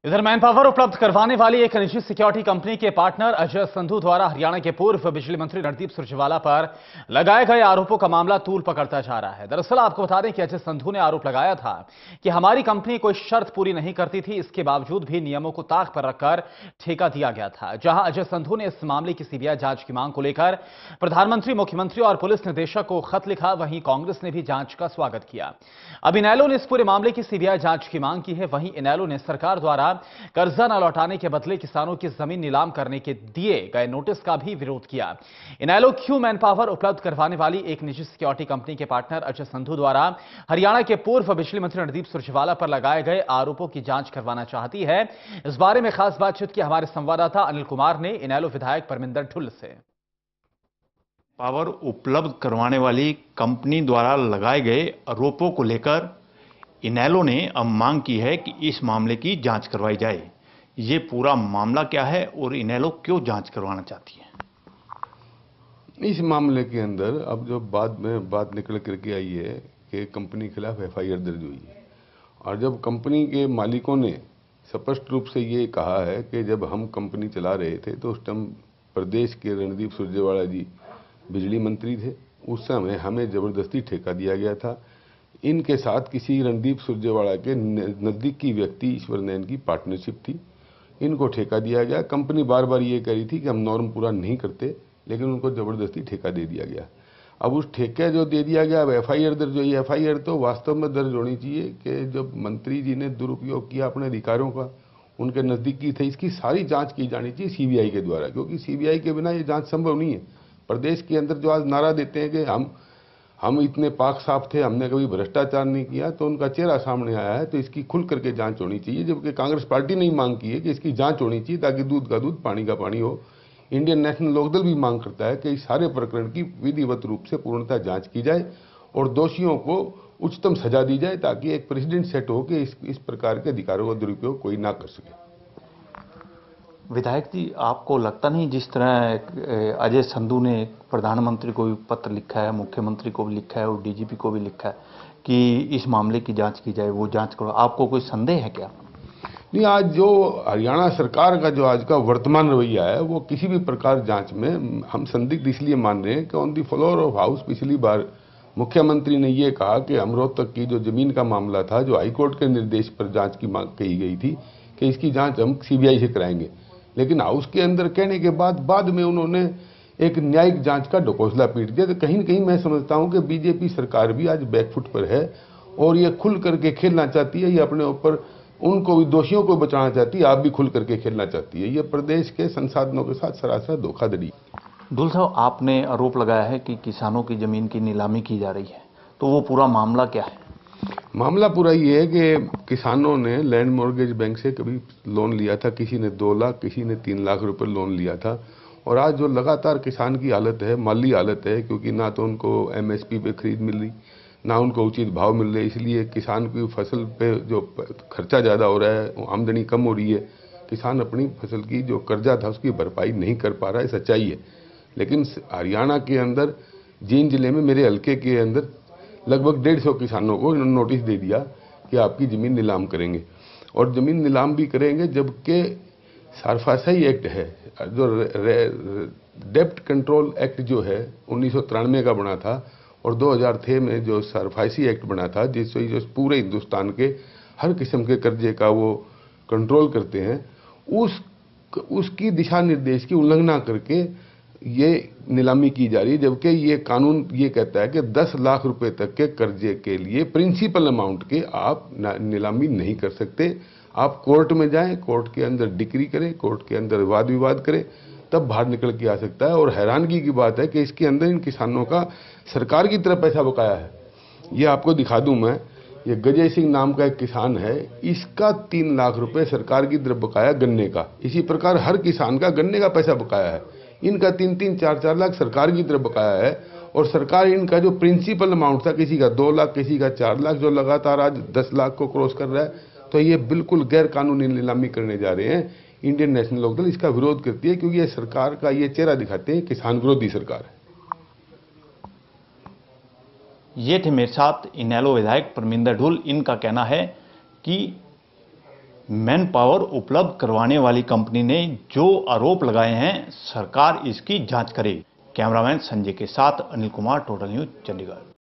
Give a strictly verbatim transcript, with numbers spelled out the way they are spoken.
इधर man power उपलब्ध करवाने वाली एक निजी सिक्योरिटी कंपनी के पार्टनर अजय संधू द्वारा हरियाणा के पूर्व बिजली मंत्री रणदीप सुरजेवाला पर लगाए गए आरोपों का मामला तूल पकड़ता जा रहा है। दरअसल आपको बता दें कि अजय संधू ने आरोप लगाया था कि हमारी कंपनी कोई शर्त पूरी नहीं करती थी, इसके बावजूद भी नियमों को ताक पर रखकर ठेका दिया गया था। जहां अजय संधू ने इस मामले की सीबीआई जांच की मांग को लेकर प्रधानमंत्री, मुख्यमंत्री और पुलिस निदेशक को खत लिखा, वहीं कांग्रेस ने भी जांच का स्वागत किया। अब इनेलो ने इस पूरे मामले की सीबीआई जांच की मांग की है। वहीं इनेलो ने सरकार द्वारा कर्जा न लौटाने के बदले किसानों की जमीन नीलाम करने के दिए गए नोटिस का भी विरोध किया। इनेलो क्यू मैन पावर उपलब्ध करवाने वाली एक निजी सिक्योरिटी कंपनी के पार्टनर अजय संधू द्वारा हरियाणा के पूर्व बिजली मंत्री रणदीप सुरजेवाला पर लगाए गए आरोपों की जांच करवाना चाहती है। इस बारे में खास बातचीत की हमारे संवाददाता अनिल कुमार ने इनेलो विधायक परमिंदर ढुल्ल से। पावर उपलब्ध करवाने वाली कंपनी द्वारा लगाए गए आरोपों को लेकर इनेलो ने अब मांग की है कि इस मामले की जांच करवाई जाए। ये पूरा मामला क्या है और इनेलो क्यों जांच करवाना चाहती है? इस मामले के अंदर अब जो बाद में बात निकल करके आई है कि कंपनी के खिलाफ एफ आई आर दर्ज हुई है, और जब कंपनी के मालिकों ने स्पष्ट रूप से ये कहा है कि जब हम कंपनी चला रहे थे तो उस टाइम प्रदेश के रणदीप सुरजेवाला जी बिजली मंत्री थे, उस समय हमें ज़बरदस्ती ठेका दिया गया था। इनके साथ किसी रणदीप सुरजेवाला के नज़दीकी व्यक्ति ईश्वर नैन की पार्टनरशिप थी, इनको ठेका दिया गया। कंपनी बार बार ये कह रही थी कि हम नॉर्म पूरा नहीं करते, लेकिन उनको ज़बरदस्ती ठेका दे दिया गया। अब उस ठेके जो दे दिया गया, अब एफ आई आर दर्ज हुई। एफ आई आर तो वास्तव में दर्ज होनी चाहिए कि जब मंत्री जी ने दुरुपयोग किया अपने अधिकारों का, उनके नज़दीकी थे, इसकी सारी जाँच की जानी चाहिए सी बी आई के द्वारा, क्योंकि सी बी आई के बिना ये जाँच संभव नहीं है। प्रदेश के अंदर जो आज नारा देते हैं कि हम हम इतने पाक साफ थे, हमने कभी भ्रष्टाचार नहीं किया, तो उनका चेहरा सामने आया है। तो इसकी खुल करके जांच होनी चाहिए, जबकि कांग्रेस पार्टी ने ही मांग की है कि इसकी जांच होनी चाहिए ताकि दूध का दूध पानी का पानी हो। इंडियन नेशनल लोकदल भी मांग करता है कि इस सारे प्रकरण की विधिवत रूप से पूर्णतः जाँच की जाए और दोषियों को उच्चतम सजा दी जाए, ताकि एक प्रेसिडेंट सेट हो कि इस, इस प्रकार के अधिकारों का दुरुपयोग कोई ना कर सके। विधायक जी, आपको लगता नहीं जिस तरह अजय संधू ने प्रधानमंत्री को भी पत्र लिखा है, मुख्यमंत्री को भी लिखा है और डी जी पी को भी लिखा है कि इस मामले की जांच की जाए, वो जांच करो, आपको कोई संदेह है क्या? नहीं, आज जो हरियाणा सरकार का जो आज का वर्तमान रवैया है, वो किसी भी प्रकार जांच में हम संदिग्ध इसलिए मान रहे हैं कि on the floor of house पिछली बार मुख्यमंत्री ने ये कहा कि अमरोहतक की जो जमीन का मामला था, जो हाईकोर्ट के निर्देश पर जाँच की मांग कही गई थी कि इसकी जाँच हम सी बी आई से कराएंगे, लेकिन हाउस के अंदर कहने के बाद बाद में उन्होंने एक न्यायिक जांच का ढकोसला पीट दिया। तो कहीं न कहीं मैं समझता हूं कि बीजेपी सरकार भी आज बैकफुट पर है और ये खुल करके खेलना चाहती है। ये अपने ऊपर उनको भी, दोषियों को बचाना चाहती है, आप भी खुल करके खेलना चाहती है। ये प्रदेश के संसाधनों के साथ सरासर धोखाधड़ी। ढुल्ल साहब, आपने आरोप लगाया है कि किसानों की जमीन की नीलामी की जा रही है, तो वो पूरा मामला क्या है? मामला पूरा ये है कि किसानों ने लैंड मॉर्गेज बैंक से कभी लोन लिया था, किसी ने दो लाख किसी ने तीन लाख रुपए लोन लिया था, और आज जो लगातार किसान की हालत है, माली हालत है, क्योंकि ना तो उनको एम एस पी पे खरीद मिल रही, ना उनको उचित भाव मिल रहे, इसलिए किसान की फसल पे जो खर्चा ज़्यादा हो रहा है, आमदनी कम हो रही है, किसान अपनी फसल की जो कर्जा था उसकी भरपाई नहीं कर पा रहा है, सच्चाई है। लेकिन हरियाणा के अंदर जींद जिले में मेरे हल्के के अंदर लगभग डेढ़ सौ किसानों को इन्होंने नोटिस दे दिया कि आपकी ज़मीन नीलाम करेंगे, और ज़मीन नीलाम भी करेंगे, जबकि सरफासी एक्ट है, जो डेप्ट कंट्रोल एक्ट जो है उन्नीस सौ तिरानवे का बना था, और दो हज़ार छह में जो सरफासी एक्ट बना था, जिससे जो पूरे हिंदुस्तान के हर किस्म के कर्जे का वो कंट्रोल करते हैं, उस उसकी दिशा निर्देश की उल्लंघना करके ये नीलामी की जा रही है। जबकि ये कानून ये कहता है कि दस लाख रुपए तक के कर्जे के लिए प्रिंसिपल अमाउंट के आप नीलामी नहीं कर सकते। आप कोर्ट में जाएं, कोर्ट के अंदर डिक्री करें, कोर्ट के अंदर वाद विवाद करें, तब बाहर निकल के आ सकता है। और हैरानगी की बात है कि इसके अंदर इन किसानों का सरकार की तरफ पैसा बकाया है। ये आपको दिखा दूं मैं, ये गजय सिंह नाम का एक किसान है, इसका तीन लाख रुपए सरकार की तरफ बकाया गन्ने का। इसी प्रकार हर किसान का गन्ने का पैसा बकाया है, इनका तीन तीन चार चार लाख सरकार की तरफ बकाया है। और सरकार इनका जो प्रिंसिपल अमाउंट था, किसी का दो लाख किसी का चार लाख, जो लगातार आज दस लाख को क्रॉस कर रहा है, तो ये बिल्कुल गैर कानूनी नीलामी करने जा रहे हैं। इंडियन नेशनल लोकदल इसका विरोध करती है, क्योंकि ये सरकार का ये चेहरा दिखाते हैं किसान विरोधी सरकार है। ये थे मेरे साथ इनेलो विधायक परमिंदर ढुल्ल। इनका कहना है कि मैन पावर उपलब्ध करवाने वाली कंपनी ने जो आरोप लगाए हैं, सरकार इसकी जांच करे। कैमरामैन संजय के साथ अनिल कुमार, टोटल न्यूज, चंडीगढ़।